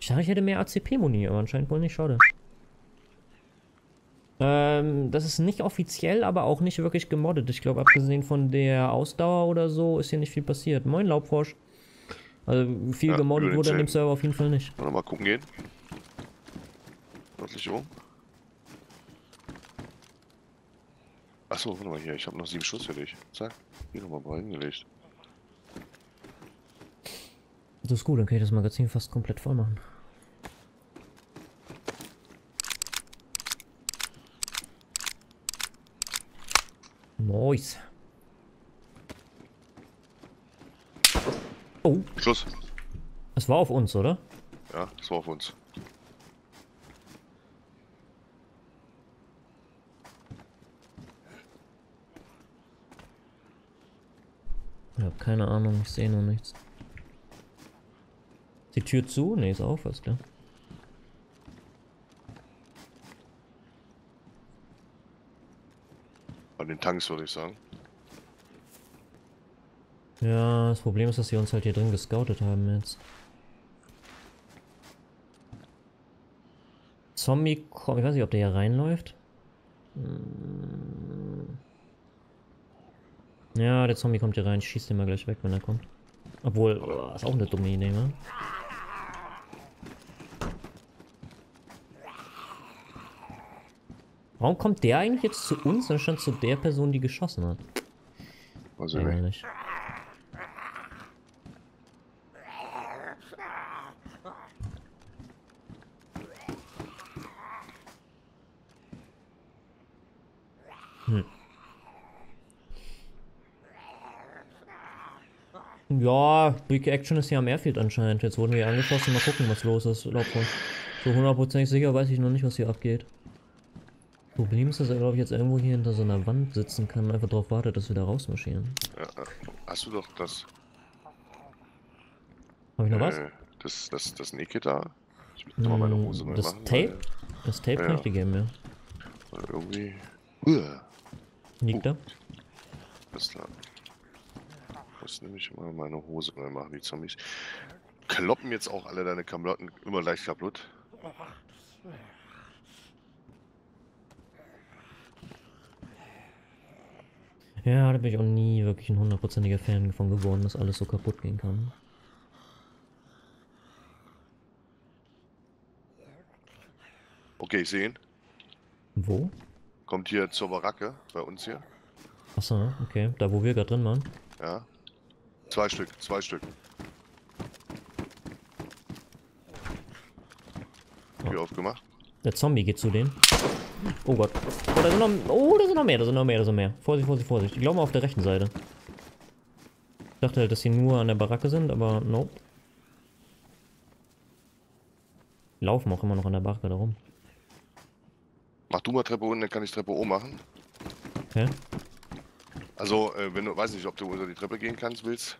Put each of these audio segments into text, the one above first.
Ich dachte, ich hätte mehr ACP-Muni, aber anscheinend wohl nicht. Schade. Das ist nicht offiziell, aber auch nicht wirklich gemoddet. Ich glaube, abgesehen von der Ausdauer oder so, ist hier nicht viel passiert. Moin, Laubfrosch. Also, viel Ja, gemoddet über den wurde in dem Zellen. Server auf jeden Fall nicht. Wollen wir mal gucken gehen? Nördlich um. Achso, warte mal hier. Ich habe noch 7 Schuss für dich. Zack. Hier nochmal mal hingelegt. Das ist gut, dann kann ich das Magazin fast komplett voll machen. Nice. Oh, Schluss. das war auf uns, oder? Ja, das war auf uns. Ich habe keine Ahnung, ich sehe noch nichts. Ist die Tür zu? Ne, ist auf, alles klar. An den Tanks würde ich sagen. Ja, das Problem ist, dass sie uns halt hier drin gescoutet haben jetzt. Zombie kommt, ich weiß nicht, ob der hier reinläuft. Ja, der Zombie kommt hier rein, schießt den mal gleich weg, wenn er kommt. Obwohl, oh, ist auch eine dumme Idee, ne? Warum kommt der eigentlich jetzt zu uns, anstatt zu der Person, die geschossen hat? Weiß ich nicht. Nicht. Ja, Big Action ist ja am Airfield anscheinend. Jetzt wurden wir angeschossen, mal gucken, was los ist. So hundertprozentig sicher weiß ich noch nicht, was hier abgeht. Problem ist, dass er, glaube ich, jetzt irgendwo hier hinter so einer Wand sitzen kann und einfach darauf wartet, dass wir da rausmarschieren. Ja, hast du doch das. Habe ich noch was? Das Naked da? Ich muss mal meine Hose neu Das machen. Tape? Das Tape kann ich dir geben, ja. Weil irgendwie. Liegt da? Alles klar. Ich muss nämlich mal meine Hose neu machen. Die Zombies kloppen jetzt auch alle deine Klamotten immer leicht kaputt. Ja, da bin ich auch nie wirklich ein hundertprozentiger Fan von geworden, dass alles so kaputt gehen kann. Okay, ich sehe ihn. Wo? Kommt hier zur Baracke bei uns hier. Achso, okay. Da, wo wir gerade drin waren. Ja. 2 Stück, 2 Stück. Tür aufgemacht. Der Zombie geht zu denen. Oh Gott. Oh, da sind noch, oh, da sind noch mehr, da sind noch mehr, da sind mehr. Vorsicht, Vorsicht, Vorsicht. Ich glaube mal auf der rechten Seite. Ich dachte halt, dass sie nur an der Baracke sind, aber nope. Die laufen auch immer noch an der Baracke da rum. Mach du mal Treppe unten, dann kann ich Treppe oben machen. Okay. Also, wenn du, weiß nicht, ob du unter die Treppe gehen kannst, willst.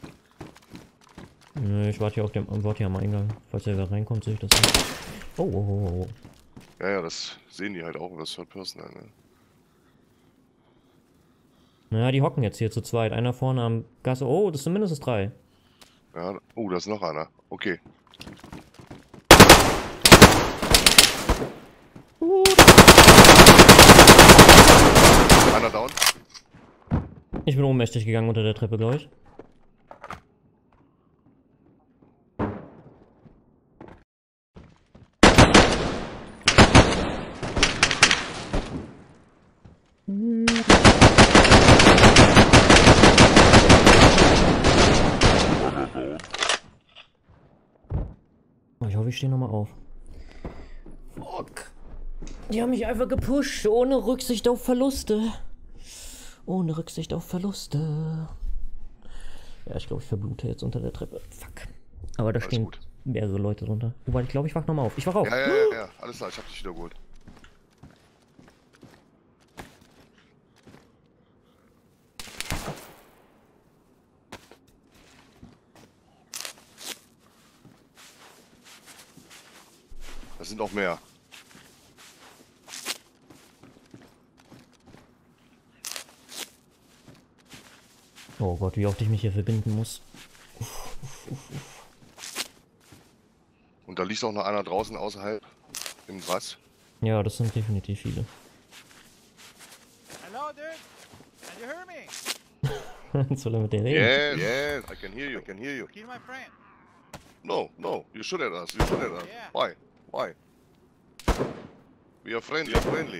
Nö, ich warte hier auf dem, warte hier am Eingang. Falls er wieder reinkommt, sehe ich das nicht. Oh, oh, oh, oh. Ja, ja, das sehen die halt auch, das Third Person, ne? Naja, die hocken jetzt hier zu zweit. Einer vorne am Gas. Oh, das sind mindestens 3. Ja, oh, da ist noch einer. Okay. Einer down. Ich bin ohnmächtig gegangen unter der Treppe, glaube ich. Oh, ich hoffe, ich stehe nochmal auf. Fuck. Die haben mich einfach gepusht, ohne Rücksicht auf Verluste. Ohne Rücksicht auf Verluste. Ja, ich glaube, ich verblute jetzt unter der Treppe. Fuck. Aber da Alles stehen gut. mehrere Leute drunter. Wobei, ich glaube, ich wach nochmal auf. Ich wach auf. Ja, ja, ja, ja. Alles klar, ich hab dich wieder geholt. Das sind auch mehr. Oh Gott, wie oft ich mich hier verbinden muss. Und da liegt auch noch einer draußen außerhalb im Gras. Ja, das sind definitiv viele. Hello, dude. Can you hear me? Jetzt soll er mit dir reden. Yes, I can hear you, Kill my friend. No, you shoot at us, Yeah. Why? We are friendly.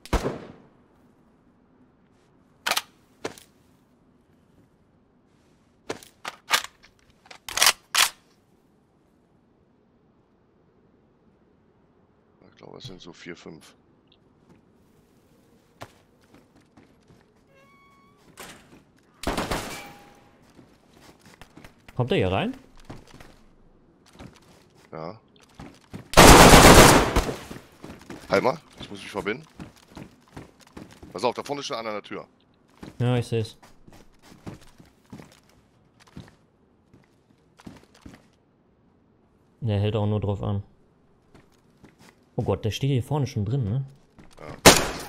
Ich glaube, es sind so 4, 5. Kommt er hier rein? Ja. Halt mal, ich muss mich verbinden. Pass auf, da vorne ist schon einer an der Tür. Ja, ich seh's. Der hält auch nur drauf an. Oh Gott, der steht hier vorne schon drin, ne? Ja.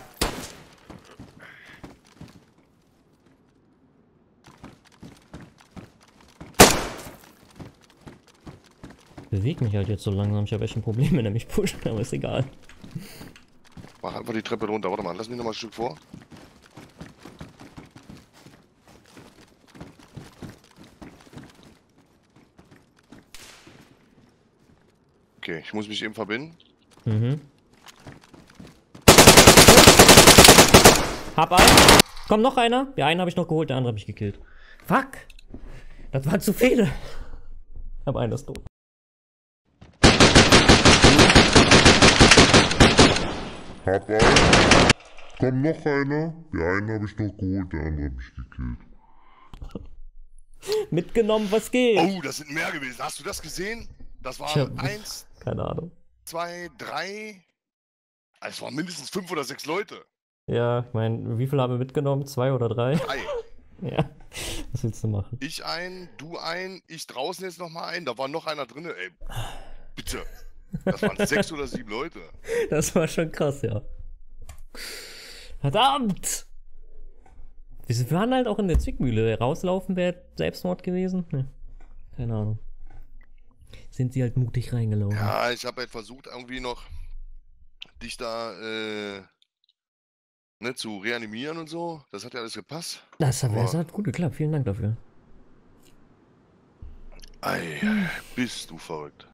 Bewegt mich halt jetzt so langsam. Ich habe echt ein Problem, wenn er mich pusht, aber ist egal. Mach einfach die Treppe runter. Warte mal, lass mich noch mal ein Stück vor. Okay, ich muss mich eben verbinden. Mhm. Hab einen. Komm, noch einer. Der einen habe ich noch geholt, der andere habe ich gekillt. Fuck. Das waren zu viele. Hab einen, das ist tot. Hab einen. Komm, noch einer. Der einen habe ich noch geholt, der andere habe ich gekillt. Mitgenommen, was geht? Oh, das sind mehr gewesen. Hast du das gesehen? Das waren 1, Keine Ahnung. 2, 3. Es waren mindestens 5 oder 6 Leute. Ja, ich meine, wie viel haben wir mitgenommen? 2 oder 3? 3. Ja. Was willst du machen? Ich ein, du ein, ich draußen jetzt nochmal ein. Da war noch einer drin. Ey, bitte. Das waren 6 oder 7 Leute. Das war schon krass, ja. Verdammt! Wir waren halt auch in der Zwickmühle. Rauslaufen wäre Selbstmord gewesen? Ne. Keine Ahnung. Sind sie halt mutig reingelaufen. Ja, ich habe halt versucht, irgendwie noch dich da ne, zu reanimieren und so. Das hat ja alles gepasst. Das hat gut geklappt. Vielen Dank dafür. Ei, bist du verrückt.